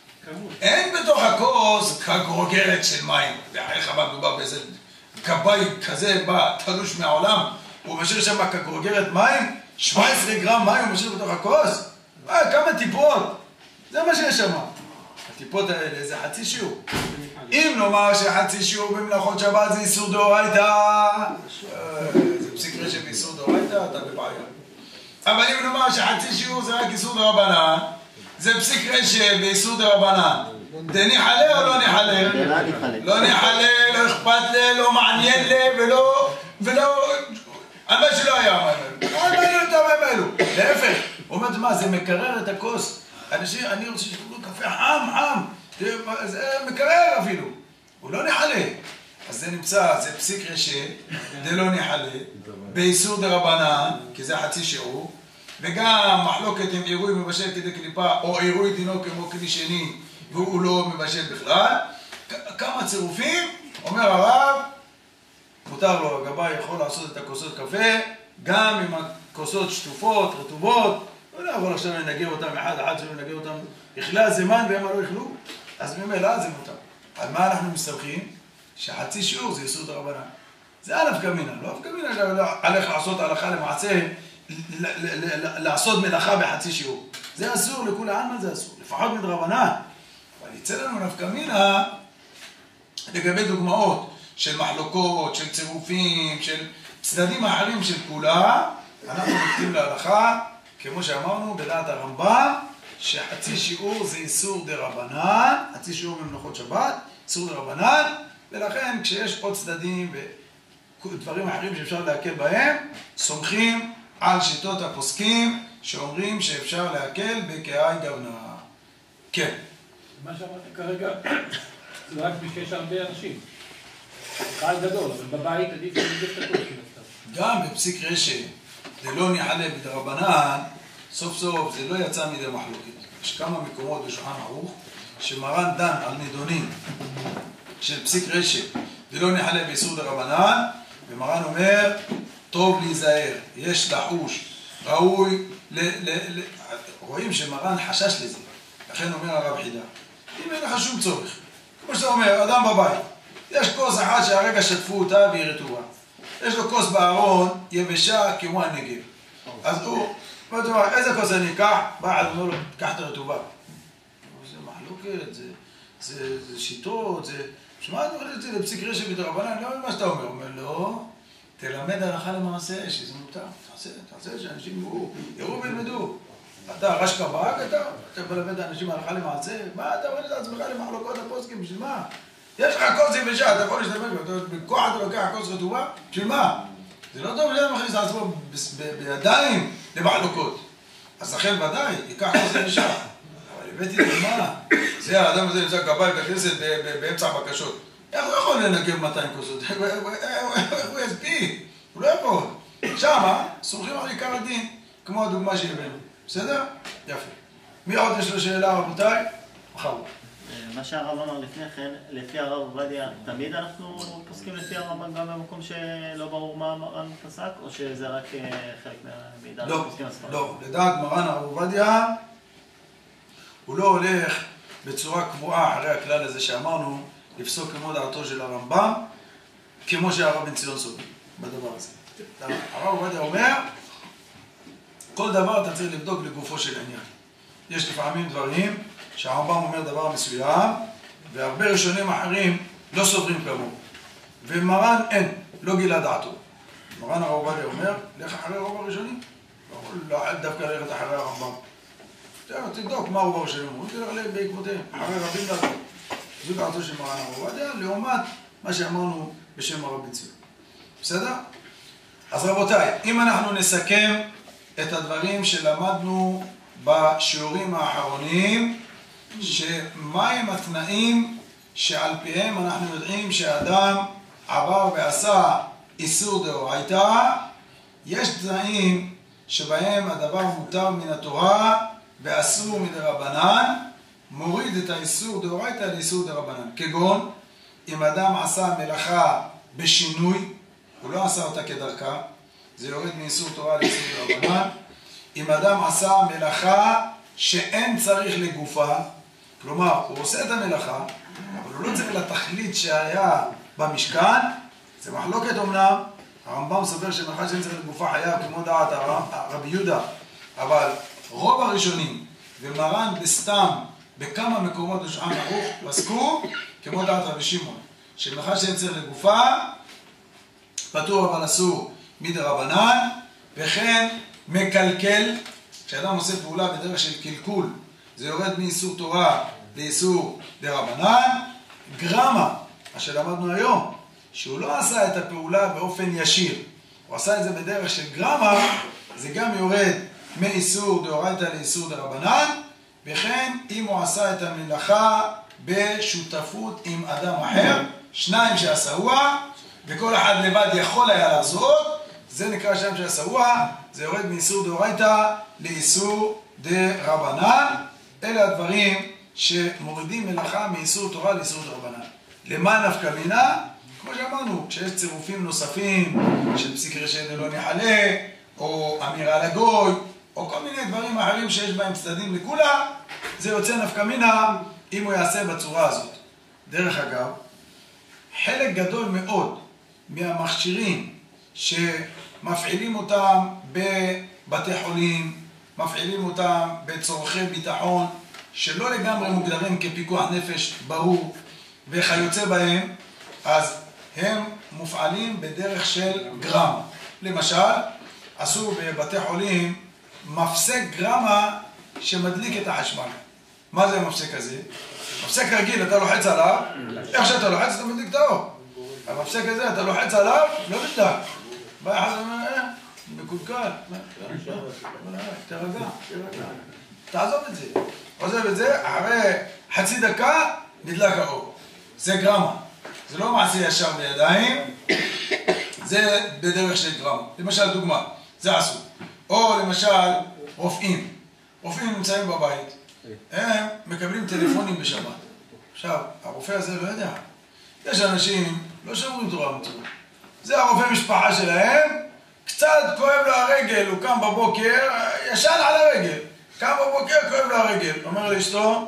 אין בתוך הכוס כגרוגרת של מים. ואיך מה מדובר באיזה גבאי כזה בא, תלוש מהעולם, הוא משאיר שם כגרוגרת מים, שבע עשרה גרם מים הוא משאיר בתוך הכוס. אה, כמה טיפות. זה מה שיש שם. הטיפות האלה זה חצי שיעור. אם נאמר שחצי שיעור במלאכות שבת זה איסור דאורייתא, זה פסיק רשע באיסור דאורייתא, אתה בבעיה. אבל אם נאמר שחצי שיעור זה רק איסור דרבנן, זה פסיק רשע באיסור דרבנן. דניחלה או לא ניחלה? לא ניחלה, לא אכפת לי, לא מעניין לי, ולא, ולא, על מה שלא היה המים האלו. על מה לא את המים האלו? להפך, הוא אומר, מה, זה מקרר את הכוס. אנשים, אני רוצה שתקבלו קפה חם, חם. זה מקרר אפילו. הוא לא ניחלה. אז זה נמצא, זה פסיק רשע, זה לא ניחלה. באיסור דרבנן, כי זה חצי שיעור. וגם מחלוקת עם עירוי מבשל כדי קליפה, או עירוי דינו כמו כלי שני, והוא לא מבשל בכלל. כמה צירופים, אומר הרב, מותר לו, הגבאי יכול לעשות את הכוסות קפה, גם עם הכוסות שטופות, רטובות, לא יכול עכשיו לנגב אותם אחד, אחד שלא לנגב אותם, יכלה זמן והם לא יכלו, אז ממילא זה מותר. על מה אנחנו מסתמכים? שחצי שיעור זה איסור דרבנן. זה א' קמינא, לא א' קמינא, עליך לעשות הלכה למעשה, לעשות מלאכה בחצי שיעור. זה אסור, לכולי עלמא זה אסור, לפחות מדרבנן. אבל יצא לנו נפקא מינה לגבי דוגמאות של מחלוקות, של צירופים, של צדדים אחרים של כולה, אנחנו נוקטים להלכה, כמו שאמרנו, בדעת הרמב"ם, שחצי שיעור זה איסור דרבנן, חצי שיעור במלאכות שבת, איסור דרבנן, ולכן כשיש עוד צדדים ודברים אחרים שאפשר להקל בהם, סומכים על שיטות הפוסקים שאומרים שאפשר להקל בכהאי גוונא. כן. מה שאמרת כרגע, זה רק בשביל הרבה אנשים. קהל גדול, אבל בבית עדיף להגיד את הכוס. גם בפסיק רשע, זה לא ניחלה בדרבנן, סוף סוף זה לא יצא מדי מחלוקת. יש כמה מקומות בשולחן ערוך שמרן דן על נידונים של פסיק רשע, זה לא ניחלה באיסור דרבנן, ומרן אומר, טוב להיזהר, יש לחוש, ראוי, ל, ל, ל... רואים שמרן חשש לזה, לכן אומר הרב חידה, אם אין לך שום צורך, כמו שאתה אומר, אדם בבית, יש כוס אחת שהרגע שטפו אותה והיא רטובה, יש לו כוס בארון, יבשה כמו הנגב, אז הוא, איזה כוס אני אקח? בא אחד אומר לו, קח את הרטובה. זה מחלוקת, זה, זה שיטות, זה... שמע, אני חושב את זה לפסיק רשת ודרבנן, לא מה שאתה אומר. הוא אומר, לא, תלמד הלכה למעשה, שזה מותר. תעשה, תעשה, שאנשים יראו, יראו וילמדו. אתה רשקה ברק, אתה, אתה מלמד האנשים הלכה למעשה, מה אתה רואה את עצמך למחלוקות הפוסקים, בשביל מה? יש לך כוס יבשה, אתה יכול להשתמש בו, בכוח אתה לוקח כוס רטובה, בשביל מה? זה לא טוב שאתה מכניס לעצמו בידיים למחלוקות. אז לכן ודאי, ייקח כוס יבשה. אבל הבאתי דוגמה, זה האדם הזה נמצא כבאי בכנסת באמצע הבקשות. איך הוא יכול לנגב מאתיים כוסות? איך הוא יספיק? הוא לא יכול. שמה, סומכים על עיקר הדין, כמו הדוגמה שהבאנו. בסדר? יפה. מי עוד יש לו שאלה, רבותיי? מחר. מה שהרב אמר לפני כן, לפי הרב עובדיה, תמיד אנחנו פוסקים לפי הרמב"ם גם במקום שלא ברור מה מרן פסק, או שזה רק חלק מהמידע שפוסקים הספרים? לא, לדעת מרן הרב עובדיה, הוא לא הולך בצורה קבועה אחרי הכלל הזה שאמרנו, לפסוק כמו דעתו של הרמב"ם, כמו שהרב בן ציון סובר בדבר הזה. הרב עובדיה אומר, כל דבר אתה צריך לבדוק לגופו של עניין. יש לפעמים דברים שהרמב"ם אומר דבר מסוים, והרבה ראשונים אחרים לא סוברים כמוהו. ומרן אין, לא גילה דעתו. מרן הרב עובדיה אומר, לך אחרי רוב הראשונים. לא דווקא ללכת אחרי הרמב"ם. תבדוק מה רוב הראשונים אומרים, תלך בעקבותיהם, אחרי רבים דעתו. זו דעתו של מרן הרב עובדיה, לעומת מה שאמרנו בשם הרב בן ציון. בסדר? אז רבותיי, אם אנחנו נסכם את הדברים שלמדנו בשיעורים האחרונים, שמהם התנאים שעל פיהם אנחנו יודעים שהאדם עבר ועשה איסור דאורייתא, יש תנאים שבהם הדבר מותר מן התורה ואסור מדרבנן, מוריד את האיסור דאורייתא לאיסור דרבנן. כגון, אם אדם עשה מלאכה בשינוי, הוא לא עשה אותה כדרכה, זה יורד מאיסור תורה לאיסור דרבנן. אם אדם עשה מלאכה שאין צריך לגופה, כלומר, הוא עושה את המלאכה, אבל הוא לא צריך לתכלית שהיה במשכן, זה מחלוקת אמנם, הרמב"ם סובר שמלאכה שאין צריך לגופה חייב כמו דעת רבי יהודה, אבל רוב הראשונים, ומרן בסתם בכמה מקומות בשולחן ערוך, פסקו כמו דעת רבי שמעון, שמלאכה שאין צריך לגופה, פטור אבל אסור מדרבנן, וכן מקלקל, כשאדם עושה פעולה בדרך של קלקול, זה יורד מאיסור תורה לאיסור דרבנן. גרמה, מה שלמדנו היום, שהוא לא עשה את הפעולה באופן ישיר, הוא עשה את זה בדרך של גרמה, זה גם יורד מאיסור דאורייתא לאיסור דרבנן, וכן אם הוא עשה את המלאכה בשותפות עם אדם אחר, שניים שעשאוה, וכל אחד לבד יכול היה לעשות, זה נקרא שם שעשאוה, זה יורד מאיסור דאורייתא לאיסור דרבנן. אלה הדברים שמורידים מלאכה מאיסור תורה לאיסור דרבנן. למה נפקא מינה? כמו שאמרנו, כשיש צירופים נוספים של פסיק רשת דלא נחלה, או אמירה לגוי, או כל מיני דברים אחרים שיש בהם צדדים לכולה, זה יוצא נפקא מינה אם הוא יעשה בצורה הזאת. דרך אגב, חלק גדול מאוד מהמכשירים שמפעילים אותם בבתי חולים, מפעילים אותם בצורכי ביטחון, שלא לגמרי מוגדרים כפיקוח נפש ברור וכיוצא בהם, אז הם מופעלים בדרך של גרמה. למשל, עשו בבתי חולים מפסק גרמה שמדליק את החשמל. מה זה המפסק הזה? מפסק רגיל, אתה לוחץ עליו, איך שאתה לוחץ אתה מדליק את האור. המפסק הזה, אתה לוחץ עליו, לא נדלק. בא אחד ואומר, אה, מקולקל. תרגע, תרגע. תעזוב את זה. עוזב את זה, אחרי חצי דקה נדלק האור. זה גרמה. זה לא מעשה ישר בידיים, זה בדרך של גרמה. למשל, דוגמה, זה עשו. או למשל, רופאים. רופאים נמצאים בבית. הם מקבלים טלפונים בשבת. עכשיו, הרופא הזה לא יודע. יש אנשים, לא שומרים תורה ומצוות. זה הרופא משפחה שלהם, קצת כואב לו הרגל, הוא קם בבוקר, ישן על הרגל. קם בבוקר, כואב לו הרגל. אומר לאשתו,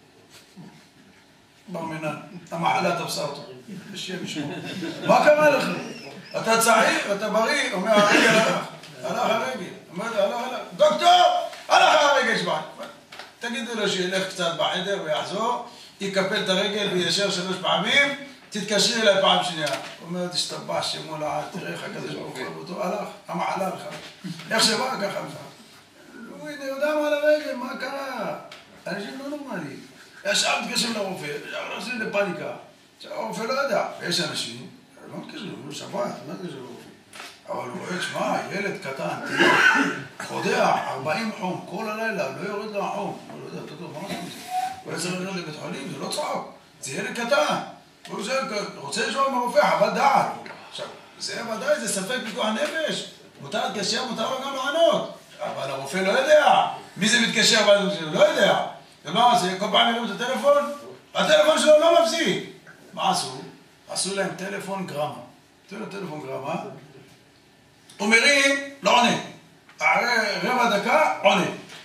בר מינן, המחלה תפסה אותו. בשם ישמור. מה קרה לך? אתה צעיר, אתה בריא, אומר הרגל הלך. הלך הרגל. אומר לו, הלך, הלך. דוקטור, הלך הרגל שבא. תגידו לו שילך קצת בחדר ויחזור, יקפל את הרגל וישר שלוש פעמים, תתקשרי אליי פעם שנייה. הוא אומר, תשתבח שמו לעד, תראה איך הקדוש ברוך הוא אותו הלך, המעלה לך. איך שבא ככה לך. הוא יודע מה על הרגל, מה קרה? אנשים לא נורמליים. ישר מתקשרים לרופא, ישר עושים לפניקה. הרופא לא יודע. ויש אנשים, לא מתקשרים, הוא שבת, לא מתקשרים לרופא. אבל הוא רואה, שמע, ילד קטן, חודע, ארבעים חום, כל הלילה, לא יורד לו החום. הוא לא יודע, אתה טוב, מה עושים את זה? הוא יצא ללכת לבית חולים, זה לא צחוק, זה ילד קטן. הוא רוצה לשמוע מהרופא, חוות דעת. עכשיו, זה ודאי, זה ספק פיקוח נפש. מותר להתקשר, מותר לו גם לענות. אבל הרופא לא יודע. מי זה מתקשר בעד שלו? לא יודע. ומה עושה? כל פעם יראו את הטלפון? הטלפון שלו לא מפסיק. מה עשו? עשו להם טלפון גרמה. תראו טלפון גרמה. הוא מרים, לא עונה. אחרי רבע דקה, עונה.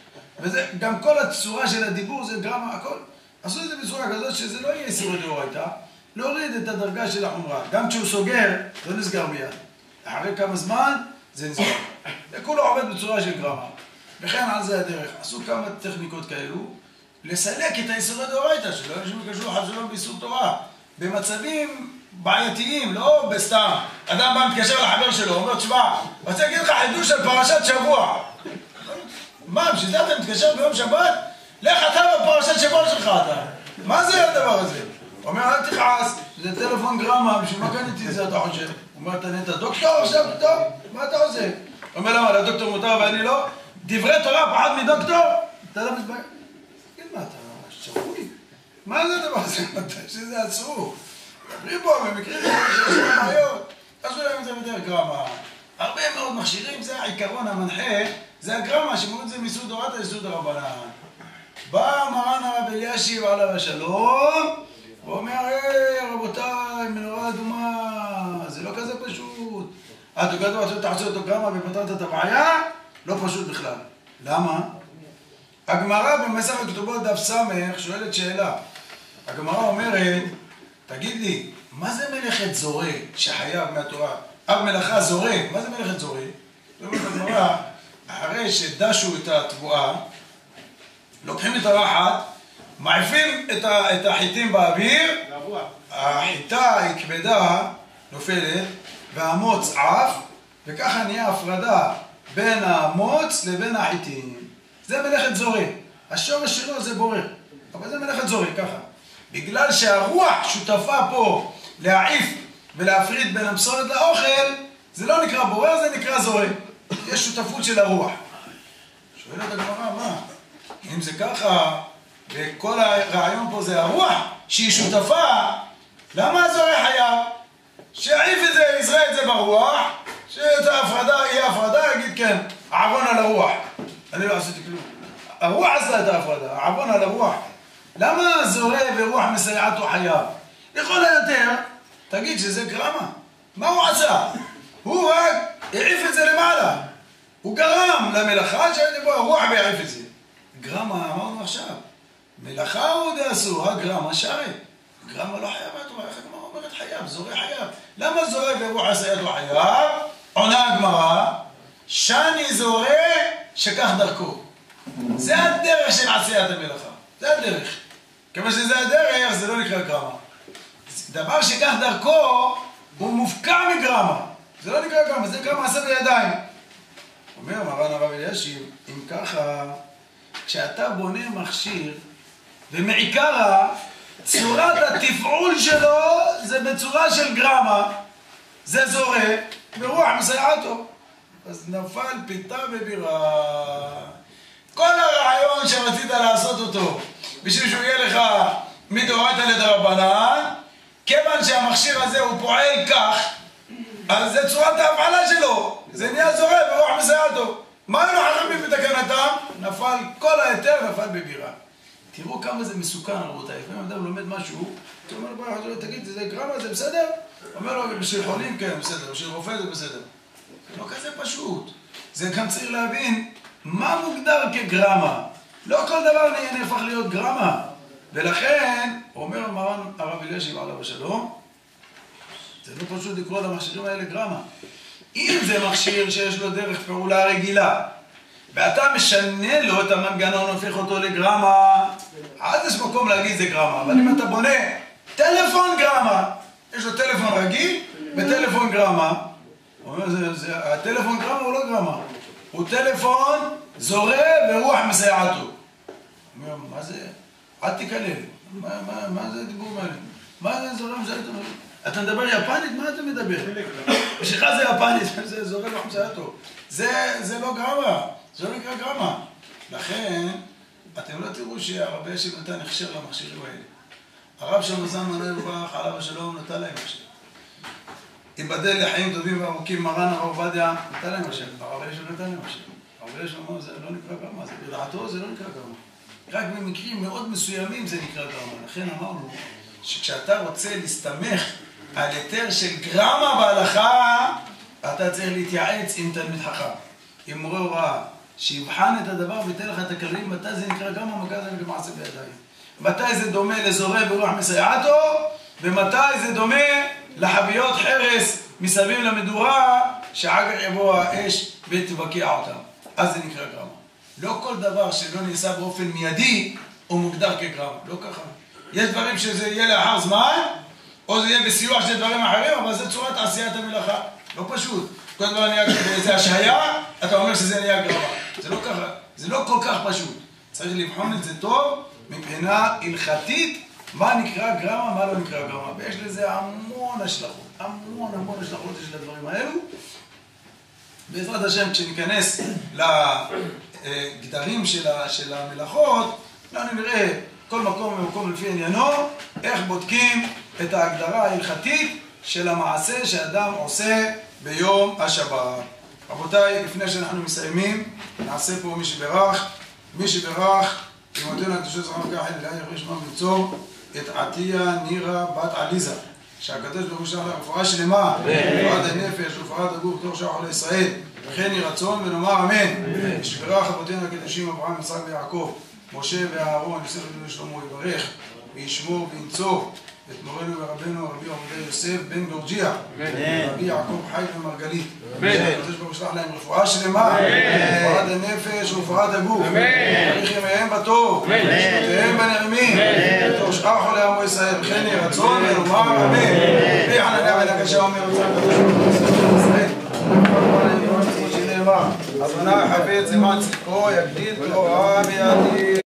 וגם כל הצורה של הדיבור זה גרמה, הכל. עשו את זה בצורה כזאת שזה לא יהיה סירות דאורייתא, להוריד את הדרגה של החומרה. גם כשהוא סוגר, זה נסגר מיד. אחרי כמה זמן, זה נסגר. זה כולו עובד בצורה של גרמה. וכן על זה הדרך. עשו כמה טכניקות כאלו, לסלק את היסודות דאורייתא, שלא אנשים יקשרו חס ושלום באיסור תורה. במצבים בעייתיים, לא בסתם. אדם בא מתקשר לחבר שלו, אומר, תשמע, רוצה להגיד לך חידוש של פרשת שבוע. מה, בשביל זה אתה מתקשר ביום שבת? לך אתה בפרשת שבוע שלך אתה. מה זה הדבר הזה? הוא אומר, אל תכעס, זה טלפון גרמה, בשביל מה קניתי את זה אתה חושב? הוא אומר, אתה נהיית דוקטור עכשיו, טוב, מה אתה עושה? הוא אומר, למה, לדוקטור מותר ואני לא? דברי תורה פחד מדוקטור? אתה לא מתבייש? תגיד, מה, אתה שבוי? מה זה הדבר הזה? שזה אסור. דברי פה, במקרים שיש להם בעיות. תעשו להם את זה בדרך גרמה. הרבה מאוד מכשירים, זה העיקרון המנחה, זה הגרמה, שמוריד זה מיסוד תורת היסוד הרבנן. בא מרן הרב אלישיב עליו השלום, ואומר, היי, רבותיי, מנורה אדומה, זה לא כזה פשוט. אתה כתוב, אתה תעשו אותו גרמה ופתרת את הבעיה? לא פשוט בכלל. למה? הגמרא במסכת כתובות דף סמך שואלת שאלה. הגמרא אומרת, תגיד לי, מה זה מלאכת זורע שחייב מהתורה? אב מלאכה זורע, מה זה מלאכת זורע? זאת אומרת, הגמרא, אחרי שדשו את התבואה, לוקחים את הרחת, מעיפים את, ה, את החיטים באוויר, החיטה היא כבדה, נופלת, והמוץ עף, וככה נהיה הפרדה בין המוץ לבין החיטים. זה מלאכת זורע. השורש שלו זה בורר, אבל זה מלאכת זורע, ככה. בגלל שהרוח שותפה פה להעיף ולהפריד בין המסורת לאוכל, זה לא נקרא בורר, זה נקרא זורע. יש שותפות של הרוח. שואלת הגמרא, מה? אם זה ככה, וכל הרעיון פה זה הרוח, שהיא שותפה, למה הזורע חייב? שיעיף את זה, יזרע את זה ברוח, שאת ההפרדה, יהיה הפרדה, יגיד כן, העוון על הרוח. אני לא עשיתי כלום. הרוח עשתה את ההפרדה, העוון על הרוח. למה זורע ורוח מסייעתו חייב? לכל היותר, תגיד שזה גרמה. מה הוא עשה? הוא רק העיף את זה למעלה. הוא גרם למלאכה שהייתי בו הרוח ויעיף את זה. גרמה, אמרנו עכשיו, מלאכה הוא די אסור, הגרמה שרי. גרמה לא חייב, איך הגמרא אומרת חייב, זורע חייב. למה זורע ורוח מסייעתו חייב? עונה הגמרא, שאני זורע שכך דרכו. זה הדרך של עשיית המלאכה. זה הדרך. כמה שזה הדרך, זה לא נקרא גרמה. דבר שכך דרכו, הוא מופקע מגרמה. זה לא נקרא גרמה, זה נקרא מעשה בידיים. אומר מרן הרב אלישיב, אם ככה, כשאתה בונה מכשיר, ומעיקרה, צורת התפעול שלו זה בצורה של גרמה, זה זורע, ורוח מסייעתו. אז נפל פיתה ובירה. כל הרעיון שרצית לעשות אותו, בשביל שהוא יהיה לך מדאורייתא לדרבנן, כיוון שהמכשיר הזה הוא פועל כך, אז זה צורת ההפעלה שלו. זה נהיה זורע ורוח מסייעתו. מה היו חכמים בתקנתם? נפל, כל היתר נפל בבירה. תראו כמה זה מסוכן, רבותיי. לפעמים אדם לומד משהו, הוא אומר לו, תגיד, זה גרמה, זה בסדר? אומר לו, בשביל חולים כן, בסדר, בשביל רופא זה בסדר. זה לא כזה פשוט. זה גם צריך להבין מה מוגדר כגרמה. לא כל דבר נהפך להיות גרמה. ולכן, אומר מרן הרב אלישיב עליו השלום, זה לא פשוט לקרוא למכשירים האלה גרמה. אם זה מכשיר שיש לו דרך פעולה רגילה, ואתה משנה לו את המנגנון, הופך אותו לגרמה, אז יש מקום להגיד זה גרמה, אבל אם אתה בונה טלפון גרמה, יש לו טלפון רגיל וטלפון גרמה, הטלפון גרמה הוא לא גרמה, הוא טלפון זורם ורוח מסייעתו. מה זה? אל תקלל, מה זה הדיבורים האלה? מה זה זורם מסייעתו? אתה מדבר יפנית? מה אתה מדבר? בשבילך זה יפנית, זה זורם ורוח מסייעתו. זה לא גרמה, זה לא נקרא גרמה. לכן, אתם לא תראו שהרבי ישיב נתן הכשר למכשירים האלה. הרב שלמה זלמן מנהל ברוך עליו השלום נתן להם הכשר. ייבדל לחיים טובים וארוכים, מרן הרב עובדיה נתן להם הכשר. הרבי ישיב נתן להם הכשר. הרבי ישיב אמר, זה לא נקרא גרמה, בדעתו זה לא נקרא גרמה. רק במקרים מאוד מסוימים זה נקרא גרמה. לכן אמרנו שכשאתה רוצה להסתמך על היתר של גרמה בהלכה, אתה צריך להתייעץ עם תלמיד חכם, עם מורה הוראה, שיבחן את הדבר ויתן לך את הכללים, מתי זה נקרא גרמה, מתי זה נקרא מעשה בידיים. מתי זה דומה לזורע ברוח מסייעתו, ומתי זה דומה לחביות חרס מסביב למדורה, שאחר כך יבוא האש ותבקע אותם. אז זה נקרא גרמה. לא כל דבר שלא נעשה באופן מיידי, הוא מוגדר כגרמה. לא ככה. יש דברים שזה יהיה לאחר זמן, או זה יהיה בסיוע של דברים אחרים, אבל זה צורת עשיית המלאכה. לא פשוט. כל דבר נהיה איזה השהיה, אתה אומר שזה נהיה גרמה. זה לא ככה. זה לא כל כך פשוט. צריך לבחון את זה טוב, מבחינה הלכתית, מה נקרא גרמה, מה לא נקרא גרמה. ויש לזה המון השלכות. המון המון השלכות של הדברים האלו. בעזרת השם, כשניכנס לגדרים של המלאכות, אנחנו נראה כל מקום ומקום לפי עניינו, איך בודקים את ההגדרה ההלכתית של המעשה שאדם עושה ביום השבת. רבותיי, לפני שאנחנו מסיימים, נעשה פה מי שברך. מי שברך, אמותינו הקדושות זכרם ככה, אלוהי יראה שמם ליצור את עטיה נירה בת עליזה, שהקדוש ברוך הוא שלח לה רפואה שלמה, רפואת הנפש ורפואת הגוף תוך שעה חולי ישראל, וכן יהי רצון ונאמר אמן. שברך אבותינו הקדושים אברהם, יצחק ויעקב, משה ואהרון, יוסף בן שלמה, יברך וישמור וינצור את מורנו ורבנו רבי עובדיה יוסף בן גורג'יה, רבי יעקב חי ומרגלית, שהקדוש ברוך הוא שלח להם רפואה שלמה, רפואת הנפש ורפואת הגוף, בריך ימיהם בטוב, שנותיהם בנעימים, בתוך שאר חולי עמו ישראל, וכן יהי רצון ונאמר אמן. רבי חנניה בן עקשיא אומר רצון הקדוש ברוך הוא ישראל, שנאמר, אדוני חפץ למען צדקו יגדיל תורה בידי.